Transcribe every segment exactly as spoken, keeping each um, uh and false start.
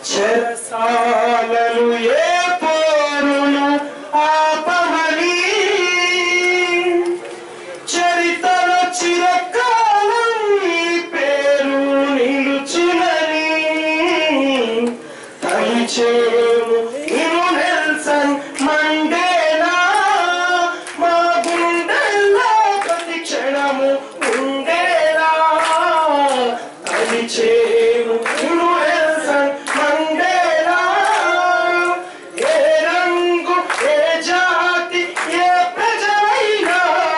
చెరసాలలు ఏ పోరును ఆపమని చరితల చిరకాలం నీ పేరు నిలుచునని తలిచేము ఇను నెల్సన్ మండేలా మా గుండెల్లో ప్రతి క్షణము ఉండేలా తలిచేము ఇను నెల్సన్ మండేలా ఏ రంగు ఏ జాతి ఏ ప్రజలైనా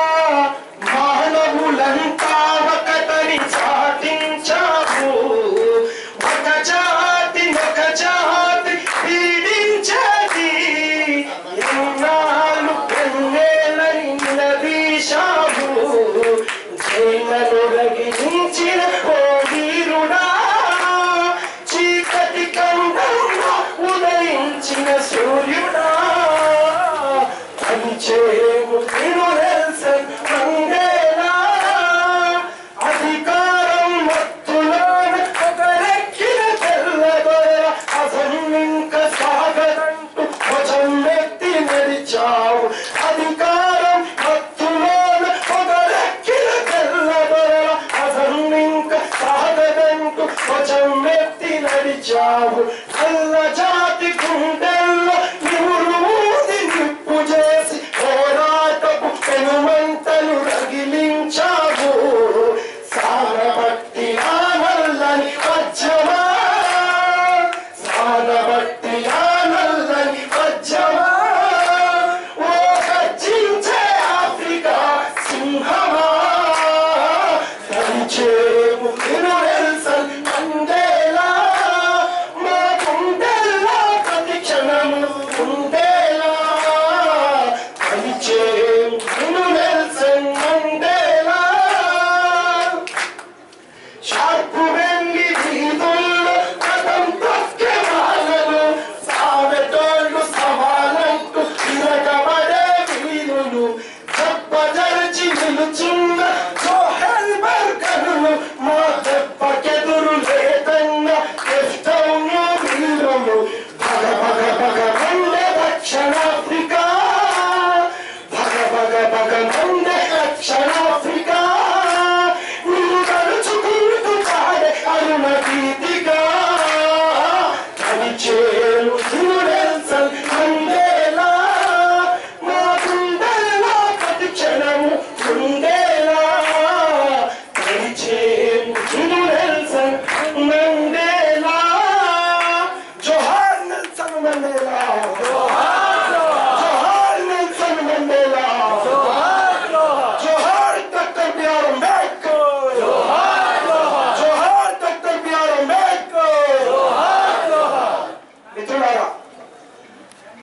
మానవులంతా ఒకటని సాధించావు ఒక జాతి ఒక జాతి పీడించేది ఎన్నాళ్ళు ఎన్నేళ్ళని నిలదీశావు జైలను రగిలించిన ఓ వీరుడా చీకటి కండంలో ఉదయించిన సూర్యుడా పనిచేయము నిన్ను నెల్సన్ మండేలా అధికారం మత్తులోన ఒకరెక్కిన తెల్లదొర అసన్నింక సాగదంటూ భుజం ఎత్తి నడిచావు అధికారం మత్తులోన ఒకరెక్కిన తెల్లదొర అసన్నింక సాగదంటూ భుజం ఎత్తి నడిచావు నల్ల